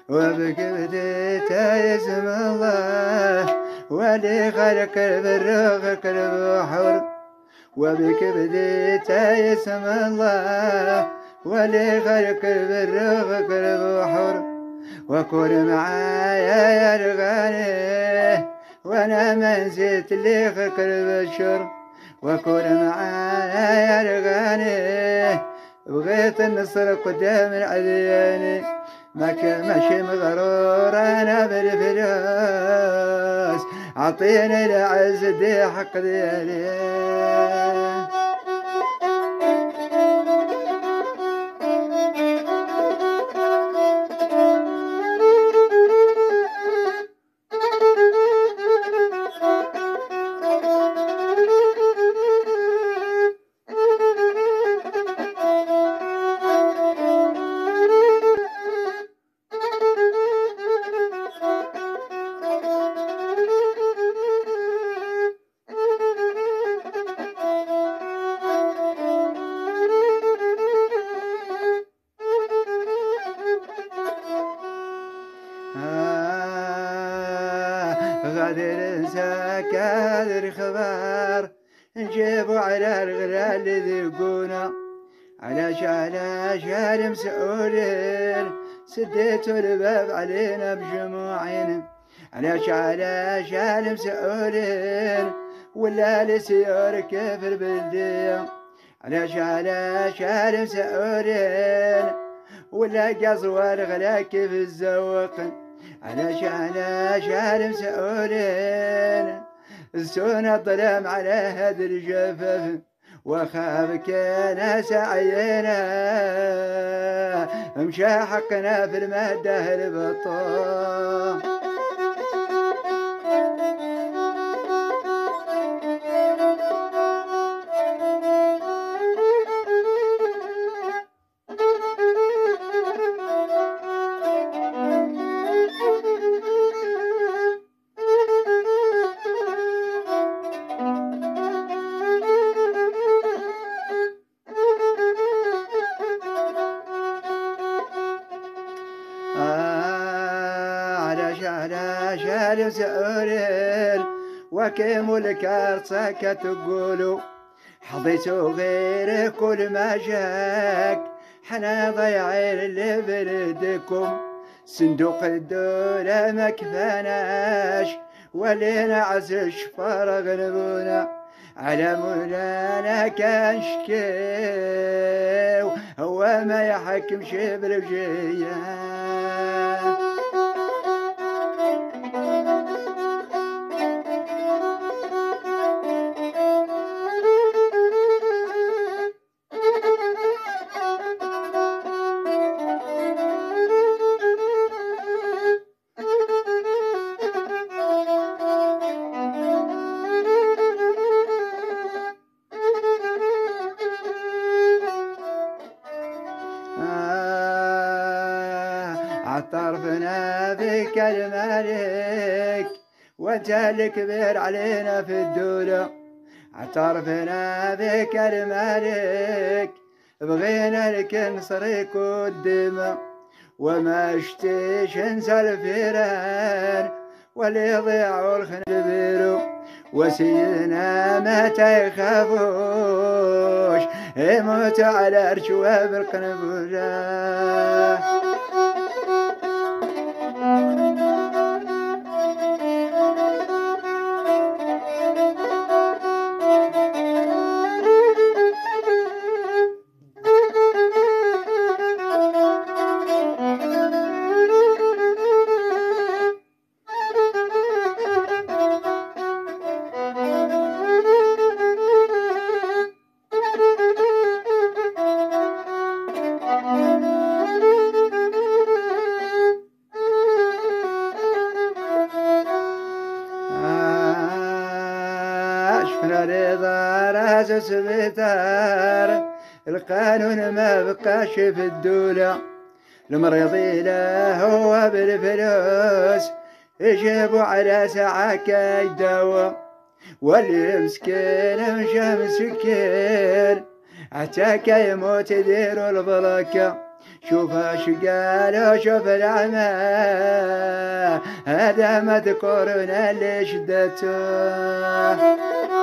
وبك بديت اسم الله ولي خلق البر قلب حر. وبك بديت اسم الله ولي خلق البر قلب حر. وكن معايا يا الغالي وانا ما نسيت لي قلب الشر. وكن معايا يا الغالي بغيت النصر قدام العديان. ما كان ماشي مغرور انا بالفلوس عطيني العز دي حق ديالي. غادر نساك هذا الخبر نجيبو على الغلال ذيقونا. علاش المسؤولين سديتوا الباب علينا بجموعين. علاش المسؤولين ولا لسيور كيف البلدية. علاش المسؤولين ولا قصوى الغلا كيف الزوق. علاش المسؤولين السونا الظلام على هاد الجفاف. وخاف كان سعينا مشى حقنا في المهده البطال. علاش المسؤولين وكيمو الكارثة تقولوا حظيتو غير كل ما جاك. حنا ضايعين اللي بلدكم صندوق الدولة ما كفاناش ولينا عزش فرغ غلبونا. على مولانا كان شكيو هو ما يحكمش بالوجيه. عطرفنا بك الملك وانت الكبير علينا في الدولة. عطرفنا بك الملك بغينا لك نصريك والدماء. وما اشتيش انسى الفيران واللي يضيعوا الخنبيرو. وسيدنا ما تيخافوش يموت على رشوة بالقنبلة. شفنا رضا راس سبتار القانون ما بقاش في الدولة. المريض له هو بالفلوس يجيبوا على ساعة كاي دوا. واللي مسكين مشى مسكين حتى كيموت يديروا البركة. شوف اشقال وشوف العمى هذا مذكورنا اللي شدته.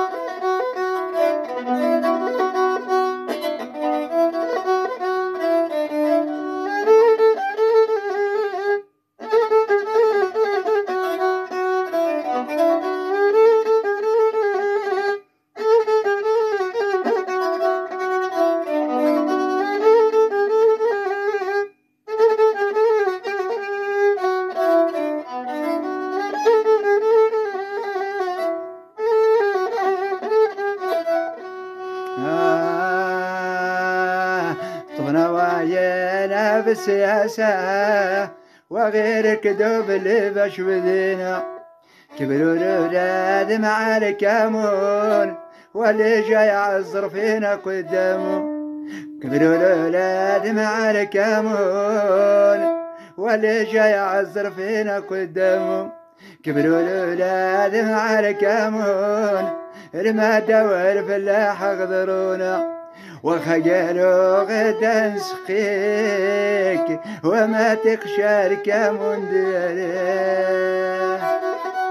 طبنا وعينا بالسياسة وغير كذوب اللي بشوذينا كبروا الأولاد مع الكامون واللي جاي يعذر فينا قدامه. كبروا الأولاد مع الكامون واللي جاي يعذر فينا قدامه. كبروا الأولاد مع الكامون المادة والفلاح اغذرونا وخجلوا غدا نسقيك وما تخشى الكامون ديالي.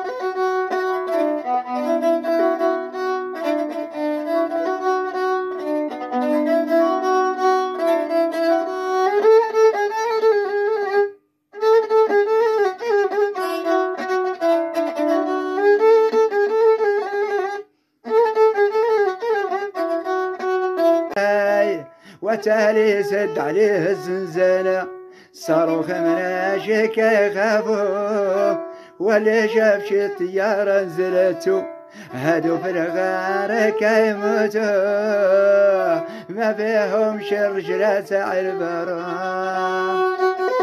وتالي سد عليه الزنزانة صاروخ مناشك يخافوا واللي شاف شي طيارة نزلتو هادو في الغار كيموتوا ما فيهمش الرجلة تاع البرا.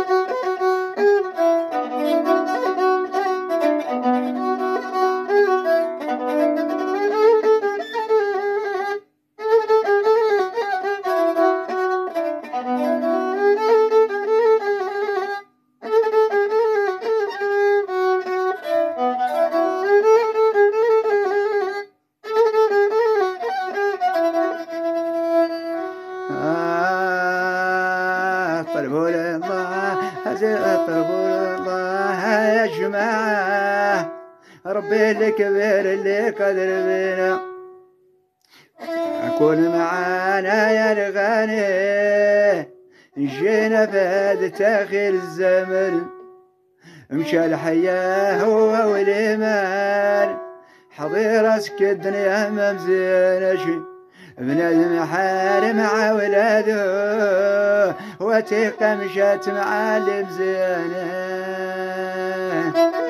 طلبوا لله طلبوا لله يا جماعة ربي الكبير اللي قدر بينا أكون معانا يا الغالي جينا في هذا تاخير الزمن مشى الحياة هو والإيمان حضير اسك الدنيا ما مزينش بنادم حال مع ولاده وثيقة مشات مع اللي مزيانه.